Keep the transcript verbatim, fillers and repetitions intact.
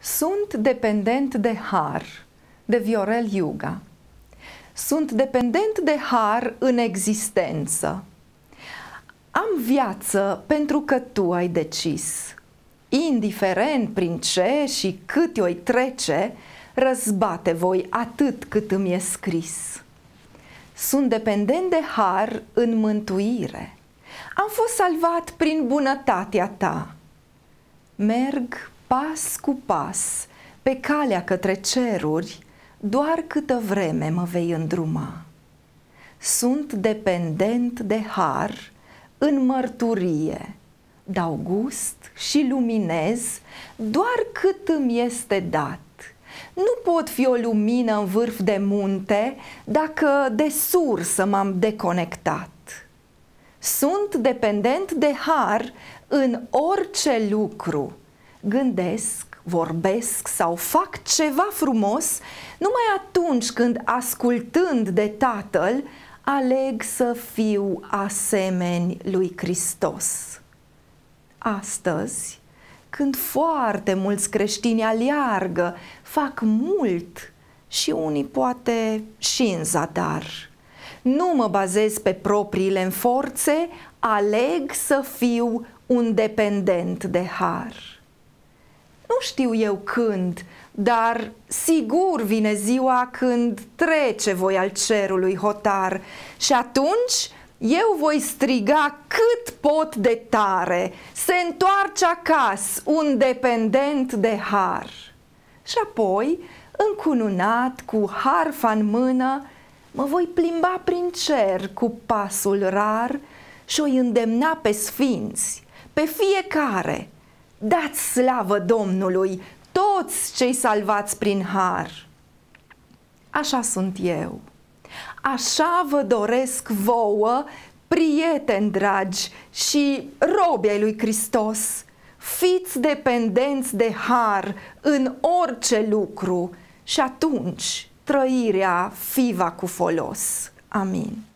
Sunt dependent de har, de Viorel Iuga. Sunt dependent de har în existență. Am viață pentru că tu ai decis. Indiferent prin ce și cât o-i trece, răzbate voi atât cât îmi e scris. Sunt dependent de har în mântuire. Am fost salvat prin bunătatea ta. Merg pas cu pas pe calea către ceruri, doar câtă vreme mă vei îndruma. Sunt dependent de har în mărturie, dau gust și luminez doar cât îmi este dat. Nu pot fi o lumină în vârf de munte dacă de sursă m-am deconectat. Sunt dependent de har în orice lucru. Gândesc, vorbesc sau fac ceva frumos numai atunci când, ascultând de Tatăl, aleg să fiu asemeni lui Hristos. Astăzi, când foarte mulți creștini aleargă, fac mult și unii poate și în zadar. Nu mă bazez pe propriile forțe, aleg să fiu un dependent de har. Nu știu eu când, dar sigur vine ziua când trece voi al cerului hotar și atunci eu voi striga cât pot de tare: se întoarce acasă un dependent de har. Și apoi, încununat, cu harfa în mână, mă voi plimba prin cer cu pasul rar și o îndemna pe sfinți, pe fiecare: dați slavă Domnului, toți cei salvați prin har. Așa sunt eu, așa vă doresc vouă, prieteni dragi și robi ai lui Hristos. Fiți dependenți de har în orice lucru și atunci trăirea fi va cu folos. Amin.